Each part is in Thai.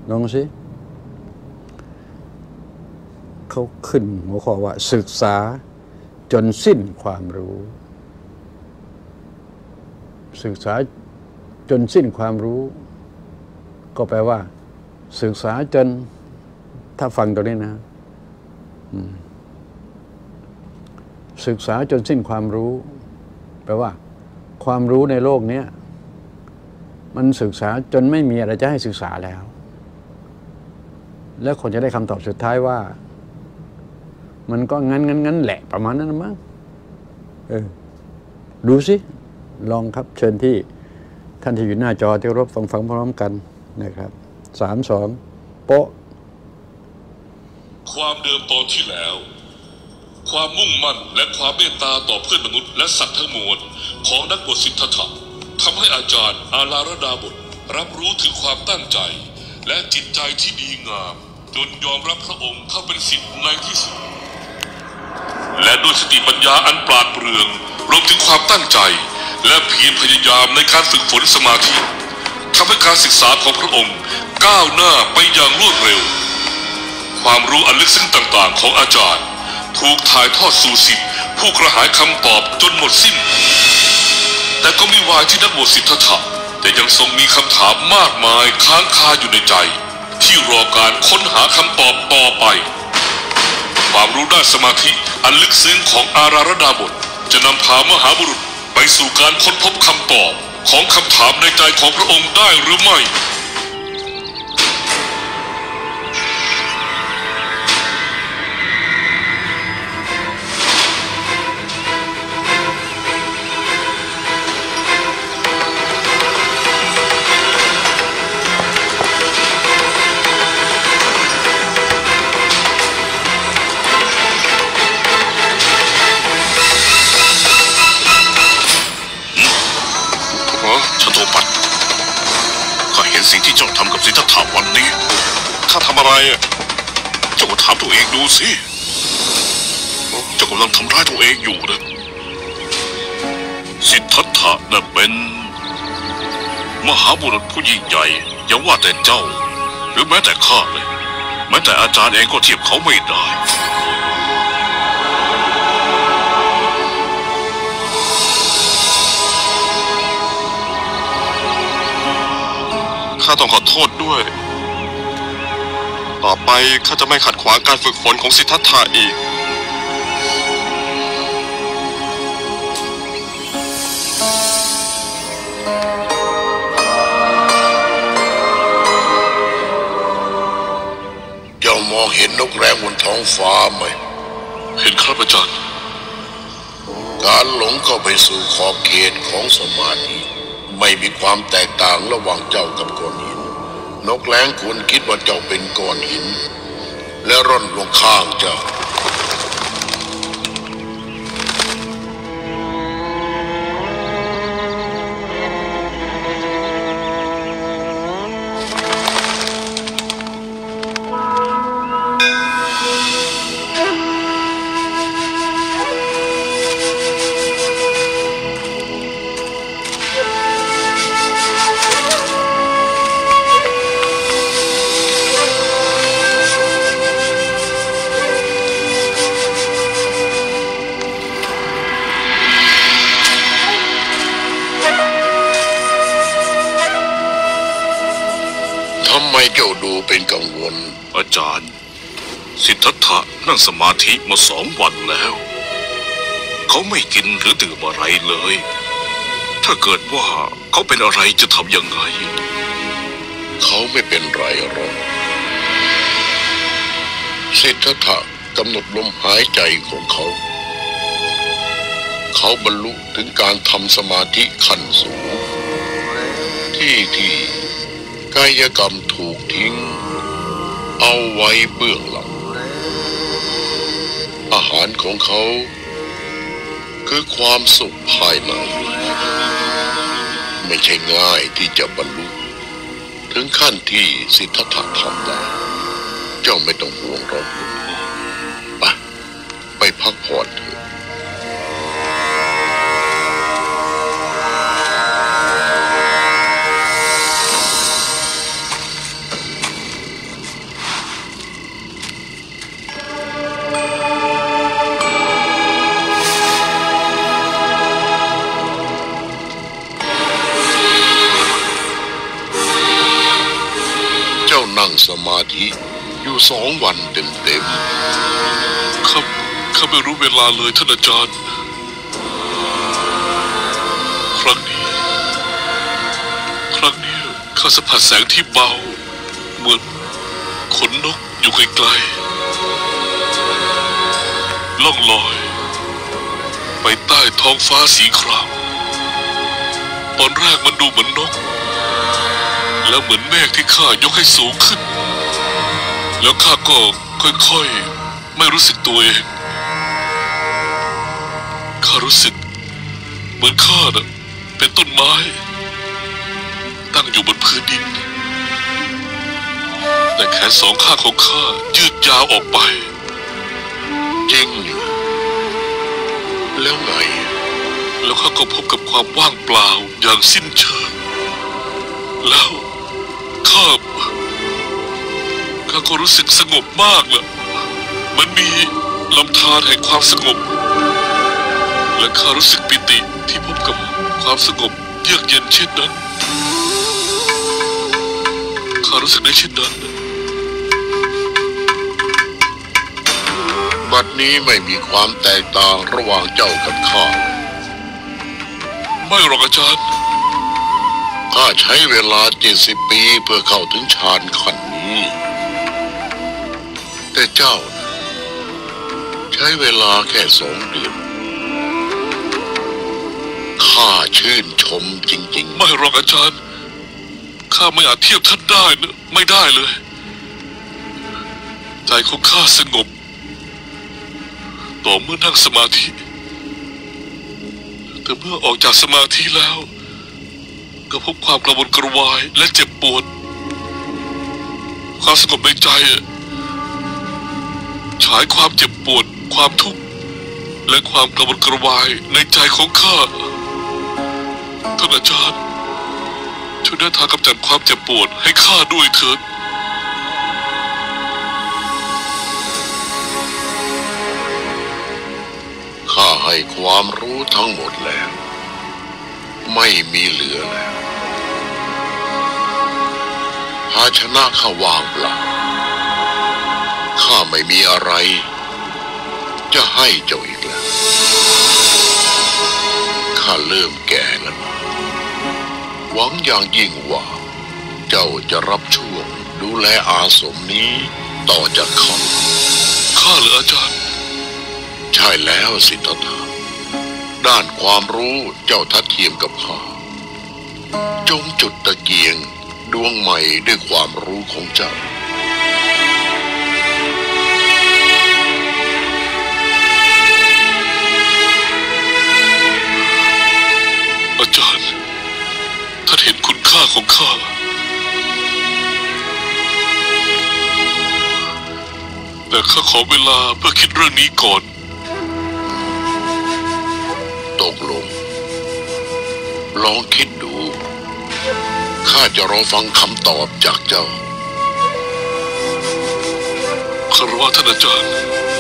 ลองสิเขาขึ้นหัวข้อว่าศึกษาจนสิ้นความรู้ศึกษาจนสิ้นความรู้ก็แปลว่าศึกษาจนถ้าฟังตรงนี้นะศึกษาจนสิ้นความรู้แปลว่าความรู้ในโลกนี้มันศึกษาจนไม่มีอะไรจะให้ศึกษาแล้วคนจะได้คำตอบสุดท้ายว่ามันก็งั้นแหละประมาณนั้นมั้งดูสิลองครับเชิญที่ท่านที่อยู่หน้าจอที่รับฟังพร้อมกันนะครับ3 2โป๊ะความเดิมตอนที่แล้วความมุ่งมั่นและความเมตตาต่อเพื่อนมนุษย์และสัตว์ทั้งมวลของนักบวชสิทธัตถะทำให้อาจารย์อาราระดาบทรับรู้ถึงความตั้งใจและจิตใจที่ดีงามจนยอมรับพระองค์เข้าเป็นศิษย์ในที่สุดและด้วยสติปัญญาอันปราดเปรื่องรวมถึงความตั้งใจและเพียรพยายามในการฝึกฝนสมาธิทำให้การศึกษาของพระองค์ก้าวหน้าไปอย่างรวดเร็วความรู้อันลึกซึ้งต่างๆของอาจารย์ถูกถ่ายทอดสู่ศิษย์ผู้กระหายคำตอบจนหมดสิ้นแต่ก็ไม่วายที่นักบวชสิทธัตถะแต่ยังทรงมีคำถามมากมายค้างคาอยู่ในใจที่รอการค้นหาคำตอบต่อไปความรู้ด้านสมาธิอันลึกซึ้งของอาราระดาบทจะนำพามหาบุรุษไปสู่การค้นพบคำตอบของคำถามในใจของพระองค์ได้หรือไม่สิ่งที่เจ้าทำกับสิทธัตถะวันนี้ข้าทำอะไรเจ้าก็ถามตัวเองดูสิเจ้ากำลังทำร้ายตัวเองอยู่นะสิทธัตถะน่ะเป็นมหาบุรุษผู้ยิ่งใหญ่อย่าว่าแต่เจ้าหรือแม้แต่ข้าเลยแม้แต่อาจารย์เองก็เทียบเขาไม่ได้ข้าต้องขอโทษด้วยต่อไปข้าจะไม่ขัดขวางการฝึกฝนของสิทธัตถะอีกเจ้ามองเห็นนกแร้บนท้องฟ้าไหมเห็นครับอาจารย์การหลงเข้าไปสู่ขอบเขตของสมาธิไม่มีความแตกต่างระหว่างเจ้ากับก้อนหินนกแร้งควรคิดว่าเจ้าเป็นก้อนหินและร่อนลงข้างเจ้าเจ้าดูเป็นกังวลอาจารย์สิทธัตถะนั่งสมาธิมา2 วันแล้วเขาไม่กินหรือดื่มอะไรเลยถ้าเกิดว่าเขาเป็นอะไรจะทำยังไงเขาไม่เป็นไรหรอกสิทธัตถะกำหนดลมหายใจของเขาบรรลุถึงการทำสมาธิขั้นสูงที่กายกรรมถูกทิ้งเอาไว้เบื้องหลังอาหารของเขาคือความสุขภายในไม่ใช่ง่ายที่จะบรรลุถึงขั้นที่สิทธัตถะทำได้เจ้าไม่ต้องห่วงหรอกไปพักผ่อนเถอะสมาธิอยู่2 วันเต็มข้าไม่รู้เวลาเลยท่านอาจารย์ครั้งนี้ข้าสัมผัสแสงที่เบาเหมือนขนนกอยู่ไกลๆล่องลอยไปใต้ท้องฟ้าสีครามตอนแรกมันดูเหมือนนกแล้วเหมือนเมฆที่ข้ายกให้สูงขึ้นแล้วข้าก็ค่อยๆไม่รู้สึกตัวเองข้ารู้สึกเหมือนข้าน่ะเป็นต้นไม้ตั้งอยู่บนพื้นดินแต่แขน2 ข้างของข้ายืดยาวออกไปๆจริงแล้วไงแล้วข้าก็พบกับความว่างเปล่าอย่างสิ้นเชิงแล้วข้าก็รู้สึกสงบมากเลยมันมีลำธารแห่งความสงบและข้ารู้สึกปิติที่พบกับความสงบเยือกเย็นเช่นนั้นข้ารู้สึกได้เช่นนั้นบัดนี้ไม่มีความแตกต่างระหว่างเจ้ากับข้าไม่หรอกอาจารย์ข้าใช้เวลา70 ปีเพื่อเข้าถึงฌานขั้นนี้แต่เจ้าใช้เวลาแค่2 เดือนข้าชื่นชมจริงๆไม่หรอกอาจารย์ข้าไม่อาจเทียบท่านได้นะไม่ได้เลยใจของข้าสงบต่อเมื่อนั่งสมาธิแต่เมื่อออกจากสมาธิแล้วก็พบความกระวนกระวายและเจ็บปวดความสงบในใจฉายความเจ็บปวดความทุกข์และความกระวนกระวายในใจของข้าท่านอาจารย์ช่วยแนะทางกำจัดความเจ็บปวดให้ข้าด้วยเถิดข้าให้ความรู้ทั้งหมดแล้วไม่มีเหลือแล้วภาชนะข้าว่างเปล่าข้าไม่มีอะไรจะให้เจ้าอีกแล้วข้าเริ่มแก่แล้วหวังอย่างยิ่งว่าเจ้าจะรับช่วงดูแลอาสมนี้ต่อจากข้าเหรออาจารย์ใช่แล้วสิทธัตถะด้านความรู้เจ้าทัดเทียมกับข้าจงจุดตะเกียงดวงใหม่ด้วยความรู้ของเจ้าอาจารย์ท่านเห็นคุณค่าของข้าแต่ข้าขอเวลาเพื่อคิดเรื่องนี้ก่อนตกลงลองคิดดูข้าจะรอฟังคำตอบจากเจ้าคารวะท่านอาจารย์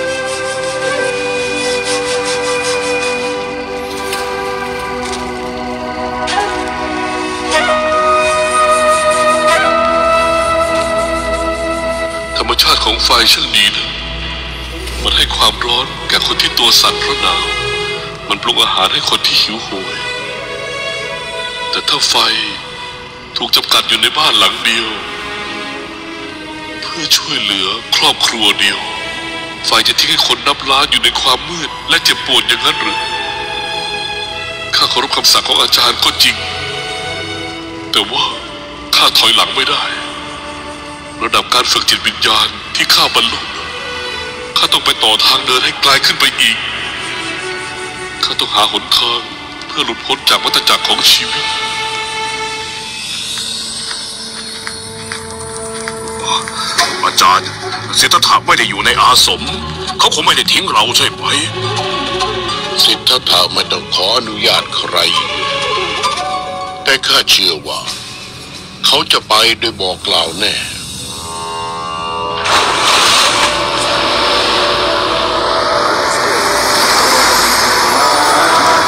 ธรรมชาติของไฟช่างดีนะมันให้ความร้อนแก่คนที่ตัวสั่นเพราะหนาวมันปรุงอาหารให้คนที่หิวโหยแต่ถ้าไฟถูกจำกัดอยู่ในบ้านหลังเดียวเพื่อช่วยเหลือครอบครัวเดียวไฟจะทิ้งให้คนนับล้านอยู่ในความมืดและเจ็บปวดอย่างนั้นหรือข้าเคารพคำสั่งของอาจารย์ก็จริงแต่ว่าข้าถอยหลังไม่ได้ระดับการฝึกจิตวิญญาณที่ข้าบรรลุข้าต้องไปต่อทางเดินให้ไกลขึ้นไปอีกข้าต้องหาหนทางเพื่อหลุดพ้นจากวัฏจักรของชีวิตอาจารย์สิทธัตถะไม่ได้อยู่ในอาสมเขาคงไม่ได้ทิ้งเราใช่ไหมสิทธัตถะไม่ต้องขออนุญาตใครแต่ข้าเชื่อว่าเขาจะไปโดยบอกกล่าวแน่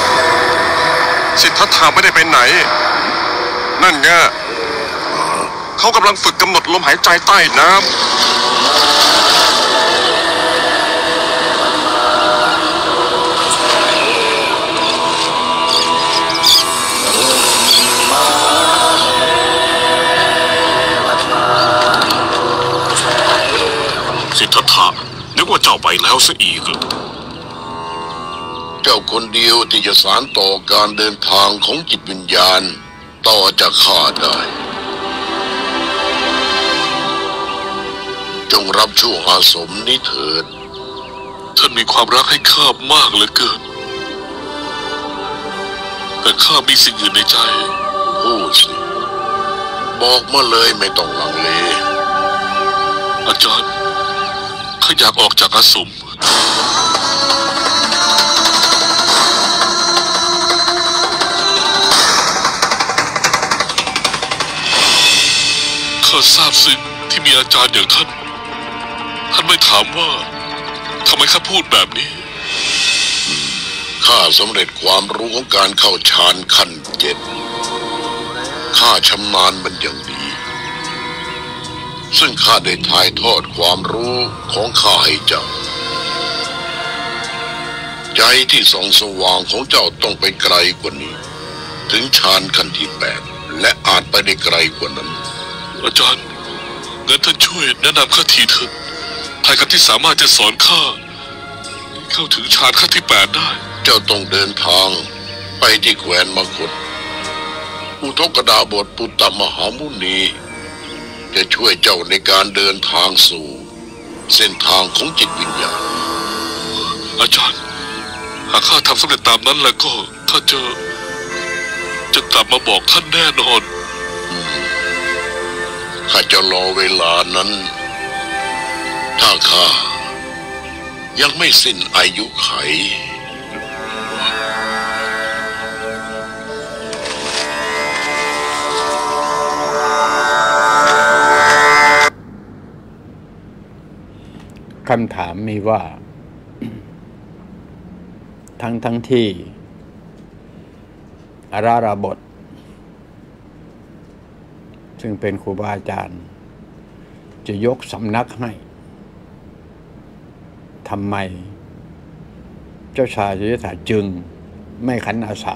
สิทธัตถะไม่ได้ไปไหนนั่นไงเขากำลังฝึกกำหนดลมหายใจใต้น้ำสิทธัตถะนึกว่าเจ้าไปแล้วซะอีกเจ้าคนเดียวที่จะสานต่อการเดินทางของจิตวิญญาณต่อจากข้าได้จงรับช่วงอาสมนี้เถิดท่านมีความรักให้ข้ามากเหลือเกินแต่ข้ามีสิ่งอื่นในใจพูดสิบอกมาเลยไม่ต้องลังเลอาจารย์ข้าอยากออกจากอาสมข้าทราบซึ้งที่มีอาจารย์อย่างท่านไม่ถามว่าทำไมข้าพูดแบบนี้ข้าสำเร็จความรู้ของการเข้าฌานขั้น7ข้าชำนาญมันอย่างดีซึ่งข้าได้ถ่ายทอดความรู้ของข้าให้เจ้าใจที่ส่องสว่างของเจ้าต้องไปไกลกว่านี้ถึงฌานขั้นที่8และอาจไปได้ไกลกว่านั้นอาจารย์งั้นท่านช่วยแนะนำข้าทีเถิดใครกันที่สามารถจะสอนข้าเข้าถึงฌานขั้นที่8ได้เจ้าต้องเดินทางไปที่แคว้นมคธอุทกดาบทปุตตมหามุนีจะช่วยเจ้าในการเดินทางสู่เส้นทางของจิตวิญญาณอาจารย์หากข้าทำสำเร็จตามนั้นแล้วก็ข้าจะกลับมาบอกท่านแน่นอนข้าจะรอเวลานั้นถ้าข้ายังไม่สิ้นอายุไขคำถามมีว่าทั้งที่อาราราบทซึ่งเป็นครูบาอาจารย์จะยกสำนักให้ทำไมเจ้าชายสิทธัตถะจึงไม่ขันอาสา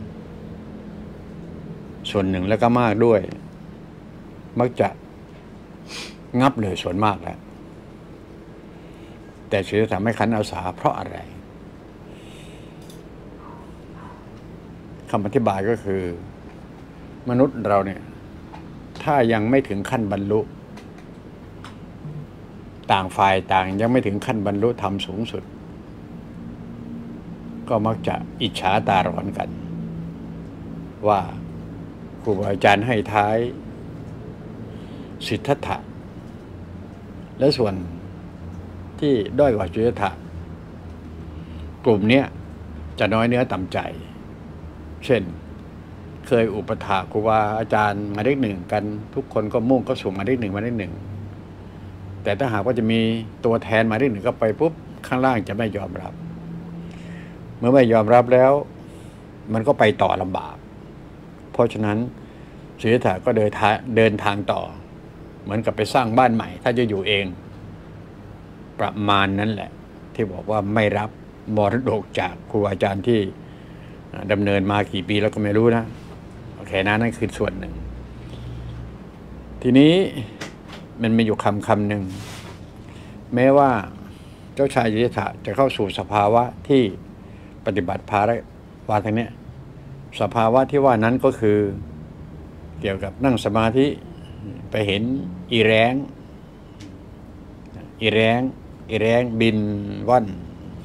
ส่วนหนึ่งแล้วก็มากด้วยมักจะงับเลยส่วนมากแล้วแต่สิทธัตถะไม่ขันอาสาเพราะอะไรคำอธิบายก็คือมนุษย์เราเนี่ยถ้ายังไม่ถึงขั้นบรรลุต่างฝ่ายต่างยังไม่ถึงขั้นบรรลุธรรมสูงสุดก็มักจะอิจฉาตาร้อนกันว่าครูบาอาจารย์ให้ท้ายสิทธัตถะและส่วนที่ด้อยกว่าสิทธัตถะกลุ่มนี้จะน้อยเนื้อต่ำใจเช่นเคยอุปถากครูบาอาจารย์มาเลข1กันทุกคนก็มุ่งก็สู่มาเลข1มาเลข1แต่ถ้าหากว่าจะมีตัวแทนมาเลข1ก็ไปปุ๊บข้างล่างจะไม่ยอมรับเมื่อไม่ยอมรับแล้วมันก็ไปต่อลำบากเพราะฉะนั้นสิทธัตถะก็เดินทางต่อเหมือนกับไปสร้างบ้านใหม่ถ้าจะอยู่เองประมาณนั้นแหละที่บอกว่าไม่รับมรดกจากครูอาจารย์ที่ดำเนินมากี่ปีแล้วก็ไม่รู้นะโอเคนะนั่นคือส่วนหนึ่งทีนี้มันมีอยู่คำหนึ่งแม้ว่าเจ้าชายสิทธัตถะจะเข้าสู่สภาวะที่ปฏิบัติภารวาทางนี้สภาวะที่ว่านั้นก็คือเกี่ยวกับนั่งสมาธิไปเห็นอีแรงบินว่อน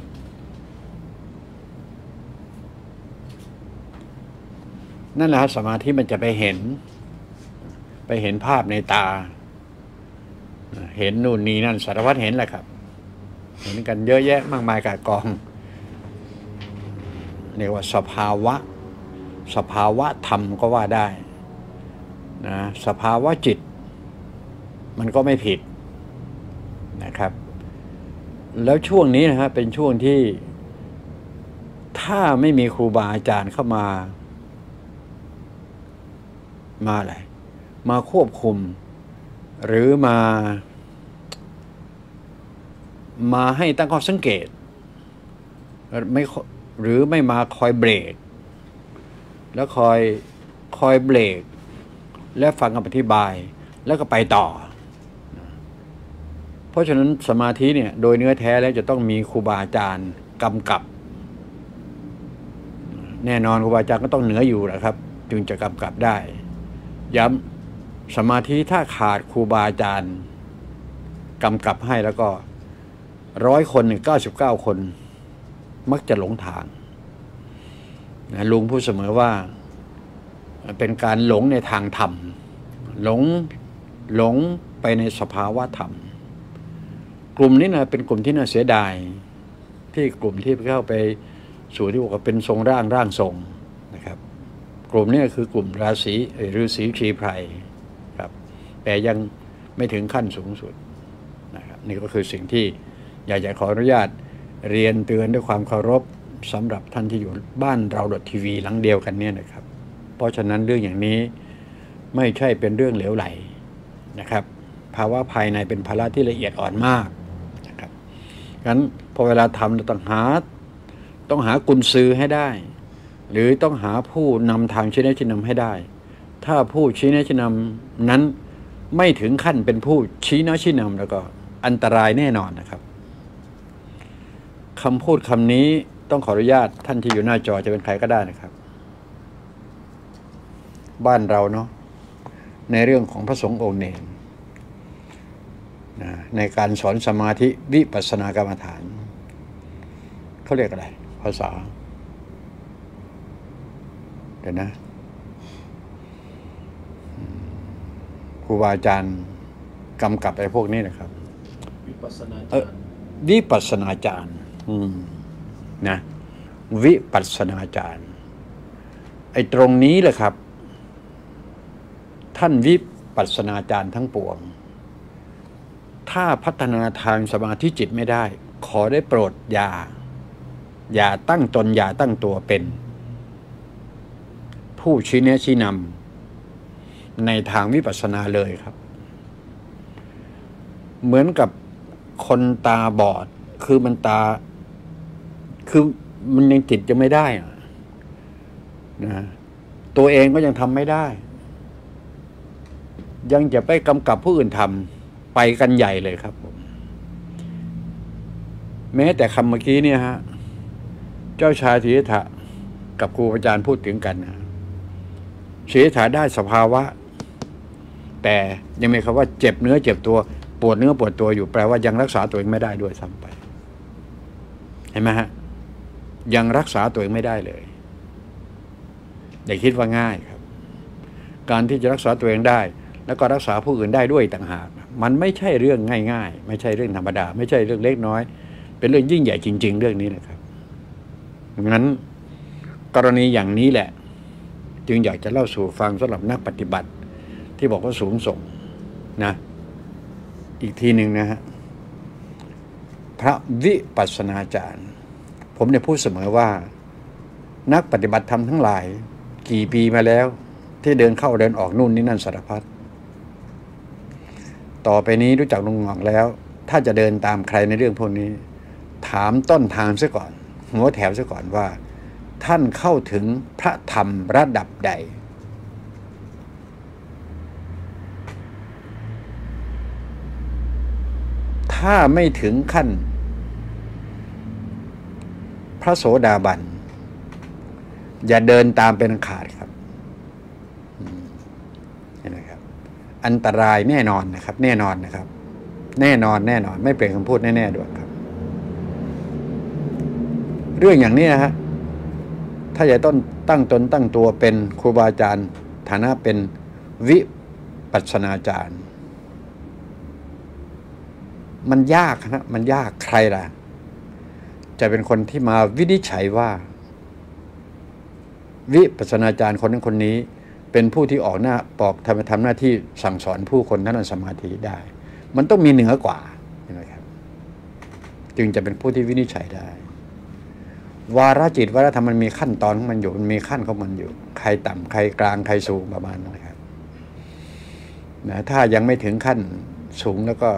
นั่นแหละสมาธิมันจะไปเห็นภาพในตาเห็นนู่นนี่นั่นสารพัดเห็นแหละครับเห็นกันเยอะแยะมากมายกายกองเรียกว่าสภาวะธรรมก็ว่าได้นะสภาวะจิตมันก็ไม่ผิดนะครับแล้วช่วงนี้นะฮะเป็นช่วงที่ถ้าไม่มีครูบาอาจารย์เข้ามาอะไรมาควบคุมหรือมาให้ตั้งข้อสังเกตไม่หรือไม่มาคอยเบรกแล้วคอยเบรกและฟังคำอธิบายแล้วก็ไปต่อเพราะฉะนั้นสมาธิเนี่ยโดยเนื้อแท้แล้วจะต้องมีครูบาอาจารย์กำกับแน่นอนครูบาอาจารย์ก็ต้องเหนืออยู่นะครับจึงจะกำกับได้ย้ำสมาธิถ้าขาดครูบาอาจารย์กำกับให้แล้วก็100 คน99 คนมักจะหลงทางนะลุงพูดเสมอว่าเป็นการหลงในทางธรรมหลงไปในสภาวะธรรมกลุ่มนี้นะเป็นกลุ่มที่น่าเสียดายที่กลุ่มที่เข้าไปสู่ที่บอกว่าเป็นทรงร่างทรงนะครับกลุ่มนี้คือกลุ่มราศีฤาษีชีไพรครับแต่ยังไม่ถึงขั้นสูงสุดนะครับนี่ก็คือสิ่งที่อยากจะขออนุญาตเรียนเตือนด้วยความเคารพสำหรับท่านที่อยู่บ้านเราทีวีหลังเดียวกันเนี่ยนะครับเพราะฉะนั้นเรื่องอย่างนี้ไม่ใช่เป็นเรื่องเหลวไหลนะครับภาวะภายในเป็นภาระที่ละเอียดอ่อนมากนะครับงั้นพอเวลาทำเราต้องหากุญซือให้ได้หรือต้องหาผู้นำทางชี้แนะชี้นำให้ได้ถ้าผู้ชี้แนะชี้นำนั้นไม่ถึงขั้นเป็นผู้ชี้แนะชี้นำแล้วก็อันตรายแน่นอนนะครับคำพูดคำนี้ต้องขออนุญาตท่านที่อยู่หน้าจอจะเป็นใครก็ได้นะครับบ้านเราเนาะในเรื่องของพระสงฆ์องค์เนรในการสอนสมาธิวิปัสสนากรรมฐานเขาเรียกอะไรภาษาเดี๋ยวนะครูบาอาจารย์กำกับไอ้พวกนี้นะครับวิปัสสนาจารย์วิปัสสนาจารย์นะวิปัสสนาจารย์ไอ้ตรงนี้แหละครับท่านวิปัสสนาจารย์ทั้งปวงถ้าพัฒนาทางสมาธิจิตไม่ได้ขอได้โปรดอย่าตั้งตนอย่าตั้งตัวเป็นผู้ชี้แนะชี้นำในทางวิปัสสนาเลยครับเหมือนกับคนตาบอดคือมันยังจิตจะไม่ได้นะตัวเองก็ยังทำไม่ได้ยังจะไปกำกับผู้อื่นทำไปกันใหญ่เลยครับผมแม้แต่คำเมื่อกี้เนี่ยฮะเจ้าชายสิทธัตถะกับครูอาจารย์พูดถึงกันนะสิทธัตถะได้สภาวะแต่ยังมีคำว่าเจ็บเนื้อเจ็บตัวปวดเนื้อปวดตัวอยู่แปลว่ายังรักษาตัวเองไม่ได้ด้วยซ้ำไปเห็นไหมฮะยังรักษาตัวเองไม่ได้เลยอย่าคิดว่าง่ายครับการที่จะรักษาตัวเองได้แล้วก็รักษาผู้อื่นได้ด้วยต่างหากมันไม่ใช่เรื่องง่ายๆไม่ใช่เรื่องธรรมดาไม่ใช่เรื่องเล็กน้อยเป็นเรื่องยิ่งใหญ่จริงๆเรื่องนี้นะครับงั้นกรณีอย่างนี้แหละจึงอยากจะเล่าสู่ฟังสำหรับนักปฏิบัติที่บอกว่าสูงส่งนะอีกทีหนึ่งนะฮะพระวิปัสสนาจารย์ผมเนี่ยพูดเสมอว่านักปฏิบัติธรรมทั้งหลายกี่ปีมาแล้วที่เดินเข้าเดินออกนู่นนี่นั่นสารพัดต่อไปนี้รู้จักลุงหงอกแล้วถ้าจะเดินตามใครในเรื่องพวกนี้ถามต้นทางซะก่อนหัวแถวซะก่อนว่าท่านเข้าถึงพระธรรมระดับใดถ้าไม่ถึงขั้นพระโสดาบันอย่าเดินตามเป็นขาดครับนะครับอันตรายแน่นอนนะครับแน่นอนนะครับแน่นอนไม่เปลี่ยนคำพูดแน่ๆด้วยครับเรื่องอย่างนี้นะฮะถ้าจะตั้งตนตั้งตัวเป็นครูบาอาจารย์ฐานะเป็นวิปัสสนาจารย์มันยากนะมันยากใครล่ะจะเป็นคนที่มาวินิจฉัยว่าวิปัสสนาจารย์คนนั้นคนนี้เป็นผู้ที่ออกหน้าทำหน้าที่สั่งสอนผู้คนนั้นสมาธิได้มันต้องมีเหนือกว่านะครับจึงจะเป็นผู้ที่วินิจฉัยได้วาระจิตวาระธรรมมันมีขั้นตอนของมันอยู่มันมีขั้นของมันอยู่ใครต่ำใครกลางใครสูงประมาณนั้นครับนะถ้ายังไม่ถึงขั้นสูงแล้วก็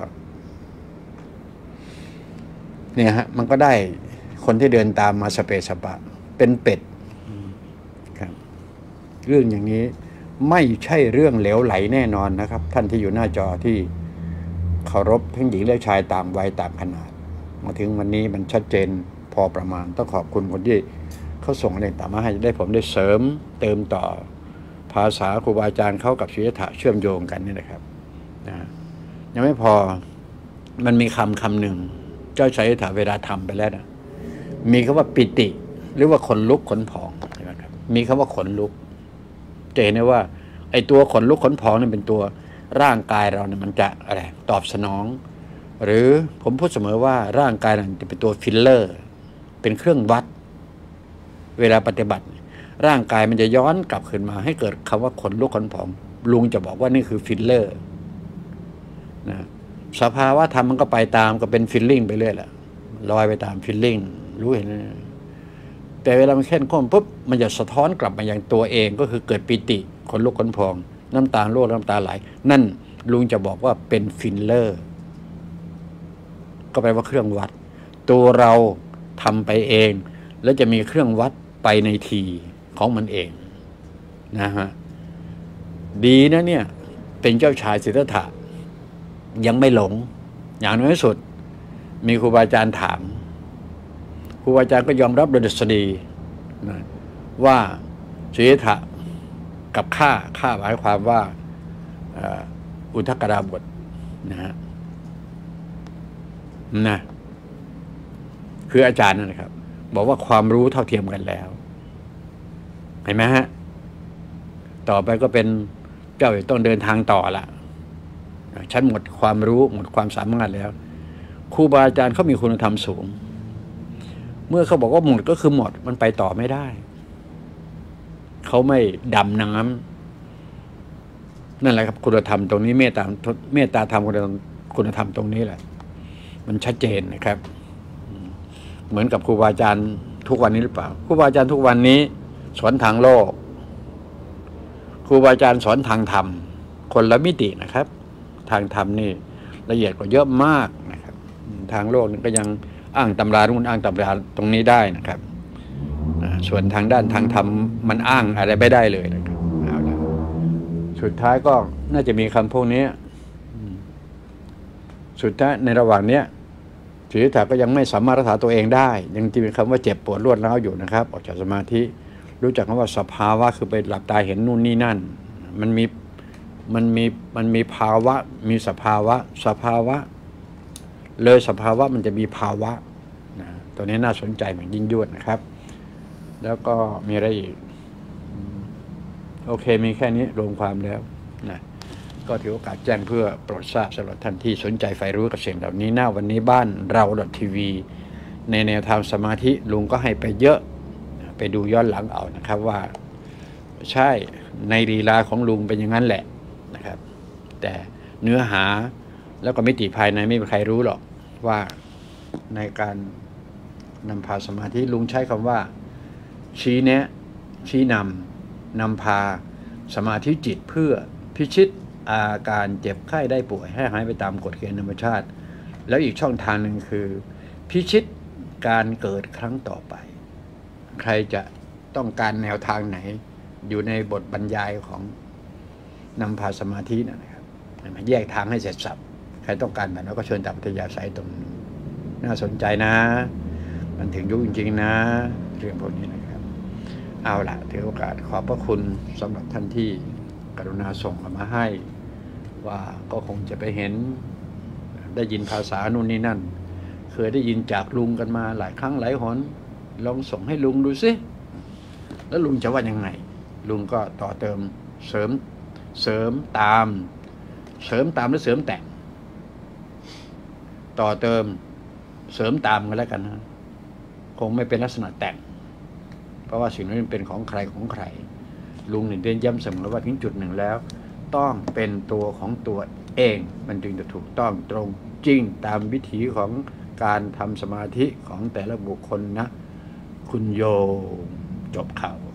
เนี่ยฮะมันก็ได้คนที่เดินตามมาสเปซสปะเป็นเป็ดครับเรื่องอย่างนี้ไม่ใช่เรื่องเหลวไหลแน่นอนนะครับ ท่านที่อยู่หน้าจอที่เคารพทั้งหญิงและชายต่างวัยต่างขนาดมาถึงวันนี้มันชัดเจนพอประมาณต้องขอบคุณคนที่เขาส่งอะไรต่างมาให้ได้ผมได้เสริมเติมต่อภาษาครูบาอาจารย์เขากับศิลธะเชื่อมโยงกันนี่นะครับนะยังไม่พอมันมีคำหนึ่งเจ้าชายศิลธะเวลาทำไปแล้วนะมีคำว่าปิติหรือว่าขนลุกขนพองนะครับมีคำว่าขนลุกจะเห็นได้ว่าไอ้ตัวขนลุกขนพองนี่เป็นตัวร่างกายเราเนี่ยมันจะอะไรตอบสนองหรือผมพูดเสมอว่าร่างกายเราจะเป็นตัวฟิลเลอร์เป็นเครื่องวัดเวลาปฏิบัติร่างกายมันจะย้อนกลับขึ้นมาให้เกิดคำว่าขนลุกขนพองลุงจะบอกว่านี่คือฟิลเลอร์นะสภาวะธรรมมันก็ไปตามก็เป็นฟิลลิ่งไปเรื่อยแหละลอยไปตามฟิลลิ่งรู้เห็นไหมแต่เวลามันเข้มข้นปุ๊บมันจะสะท้อนกลับมาอย่างตัวเองก็คือเกิดปิติขนลุกขนพองน้ำตาร่วงน้ำตาไหลนั่นลุงจะบอกว่าเป็นฟิลเลอร์ก็แปลว่าเครื่องวัดตัวเราทำไปเองแล้วจะมีเครื่องวัดไปในทีของมันเองนะฮะดีนะเนี่ยเป็นเจ้าชายสิทธัตถะยังไม่หลงอย่างน้อยสุดมีครูบาอาจารย์ถามครูบาอาจารย์ก็ยอมรับโดยดุษฎีนะว่าสิทธัตถะกับข้าหมายความว่าอุทกดาบทนะฮะนะคืออาจารย์นั่นนะครับบอกว่าความรู้เท่าเทียมกันแล้วเห็นไหมฮะต่อไปก็เป็นเจ้าต้องเดินทางต่อละฉันหมดความรู้หมดความสามารถแล้วครูบาอาจารย์เขามีคุณธรรมสูงเมื่อเขาบอกว่าหมดก็คือหมดมันไปต่อไม่ได้เขาไม่ดำน้ำนั่นแหละครับคุณธรรมตรงนี้เมตตาธรรมคุณธรรมตรงนี้แหละมันชัดเจนนะครับเหมือนกับครูบาอาจารย์ทุกวันนี้หรือเปล่าครูบาอาจารย์ทุกวันนี้สอนทางโลกครูบาอาจารย์สอนทางธรรมคนละมิตินะครับทางธรรมนี่ละเอียดกว่าเยอะมากนะครับทางโลกนี่ก็ยังอ้างตำรานู่นอ้างตำราตรงนี้ได้นะครับส่วนทางด้านทางธรรมมันอ้างอะไรไม่ได้เลยนะครับเอาละสุดท้ายก็น่าจะมีคำพวกนี้สุดท้ายในระหว่างเนี้ยศิทธัตถะก็ยังไม่สามารถรักษาตัวเองได้ยังจะมีคำว่าเจ็บปวดรวดร้าวอยู่นะครับออกจากสมาธิรู้จักคำว่าสภาวะคือไปหลับตาเห็นนู่นนี่นั่นมันมีภาวะมีสภาวะเลยสภาวะมันจะมีภาวะนะตัวนี้น่าสนใจเหมือนยิ่งยวดนะครับแล้วก็มีอะไรอีกโอเคมีแค่นี้รวมความแล้วนะก็ถือโอกาสแจ้งเพื่อโปรดทราบสำหรับท่านที่สนใจใฝ่รู้กับสิ่งเหล่านี้วันนี้บ้านเราทีวีในแนวทางสมาธิลุงก็ให้ไปเยอะไปดูย้อนหลังเอานะครับว่าใช่ในลีลาของลุงเป็นอย่างนั้นแหละนะครับแต่เนื้อหาแล้วก็มิติภายในไม่มีใครรู้หรอกว่าในการนำพาสมาธิลุงใช้คำว่าชี้แนะชี้นำพาสมาธิจิตเพื่อพิชิตอาการเจ็บไข้ได้ป่วยให้หายไปตามกฎเกณฑ์ธรรมชาติแล้วอีกช่องทางหนึ่งคือพิชิตการเกิดครั้งต่อไปใครจะต้องการแนวทางไหนอยู่ในบทบรรยายของนำพาสมาธินะครับมาแยกทางให้เสร็จสับใครต้องการแบบนั้นก็เชิญตามอัธยาศัยตรงนี้น่าสนใจนะมันถึงยุคจริงๆนะเรื่องพวกนี้นะครับเอาล่ะถือโอกาสขอบพระคุณสำหรับท่านที่กรุณาส่งมาให้ว่าก็คงจะไปเห็นได้ยินภาษานู่นนี่นั่นเคยได้ยินจากลุงกันมาหลายครั้งหลายหนลองส่งให้ลุงดูสิแล้วลุงจะว่ายังไงลุงก็ต่อเติมเสริมตามหรือเสริมแต่งต่อเติมเสริมตามกันแล้วกันนะคงไม่เป็นลักษณะแต่งเพราะว่าสิ่งนี้เป็นของใครลุงเรียนย้ำเสมอว่าถึงจุดหนึ่งแล้วต้องเป็นตัวของตัวเองมันจึงจะถูกต้องตรงจริงตามวิถีของการทำสมาธิของแต่ละบุคคลนะคุณโยจบข่าว